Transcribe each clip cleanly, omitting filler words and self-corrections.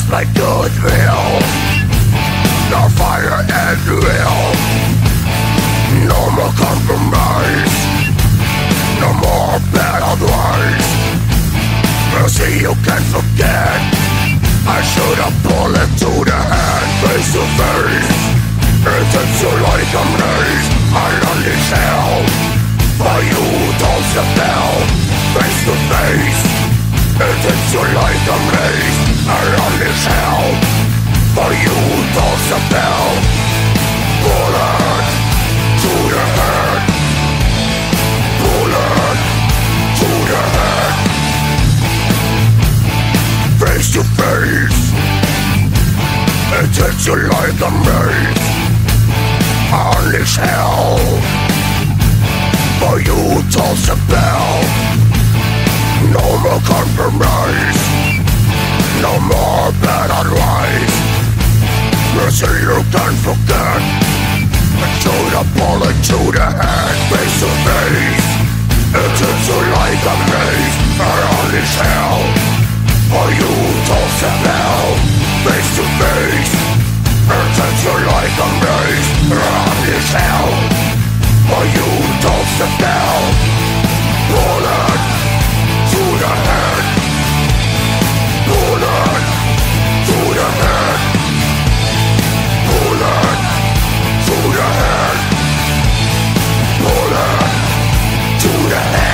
my goodwill. No fire and will. No more compromise. No more bad advice. Mercy you can't forget. I shoot a bullet to the head, face to face. It hits you like a maze. I unleash hell. For you don't step down, face to face. It hits you like a maze. I unleash hell. For you don't step down. Bullet to the head. Bullet to the head. Face to face. It hits you like a maze. Unleash hell. For you toss the bell. No more compromise. No more bad advice. Mercy you can't forget. Shoot a bullet to the head. Face to face. It hits you like a maze. Unleash hell. For you toss the bell. Face to face. It hits you like a maze. Unleash hell. For you don't step down. Bullet to the head. Bullet to the head. Bullet to the head. Bullet to the head.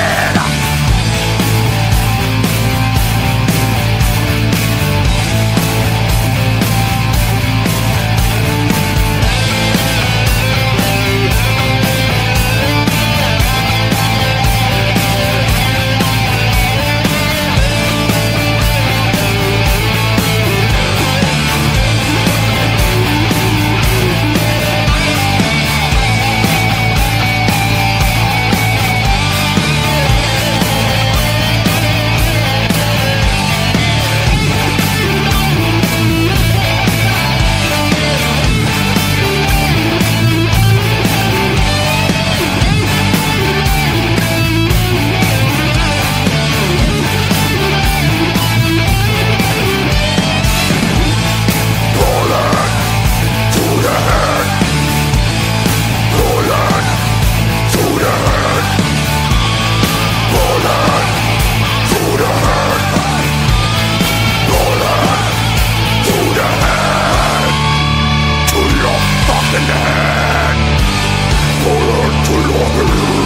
In the head, bullet to your head.